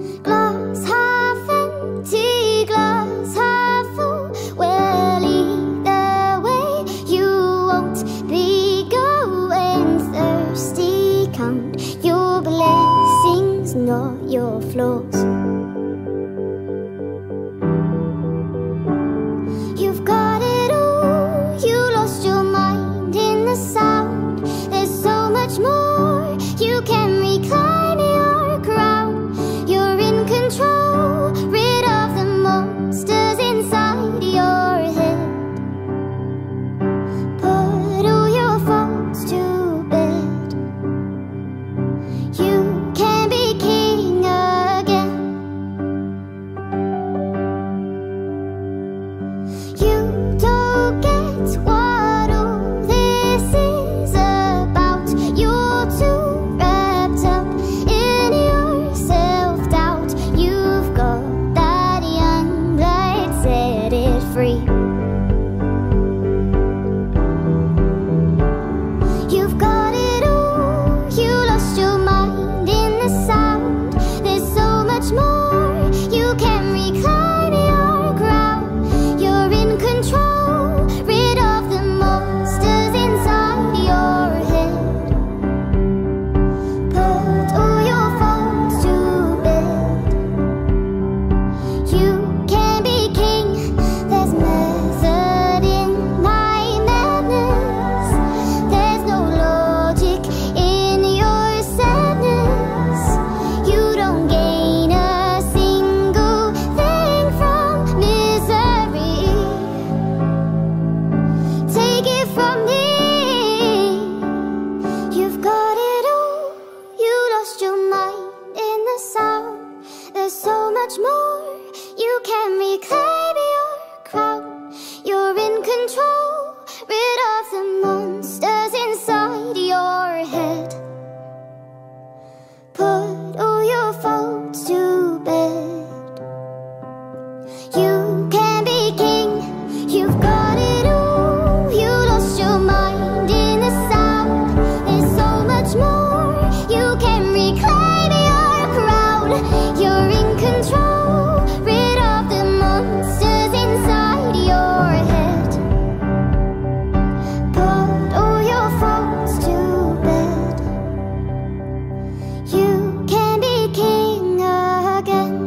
Glass half empty, glass half full. Well, either way, you won't be going thirsty. Count your blessings, not your flaws. You've got it all, you lost your mind in the sound. There's so much more, you can reclaim your crown. You're in control, rid of the monsters inside your head. Put all your faults to bed. You can be king again. You don't get what all this is about. You're too wrapped up in your self-doubt. You've got that young blood, set it free. You've got it all, you lost your mind in the sound. There's so much more, you can reclaim your crown. You're in control, rid of the monsters inside your head. Put all your faults to bed. You can be king, there's method in my madness. There's no logic in your sadness. You don't gain a single thing from misery. Take it from me. You've got it all, you lost your mind in the sound. There's so much more, you can reclaim your crown. You're in control, rid of the monsters inside your head. Put all your faults to bed. You can be king, you've got it all, you lost your mind in the sound. There's so much more, you can reclaim your crown. You're in control, rid of the monsters inside your head. Put all your faults to bed. You can be king again.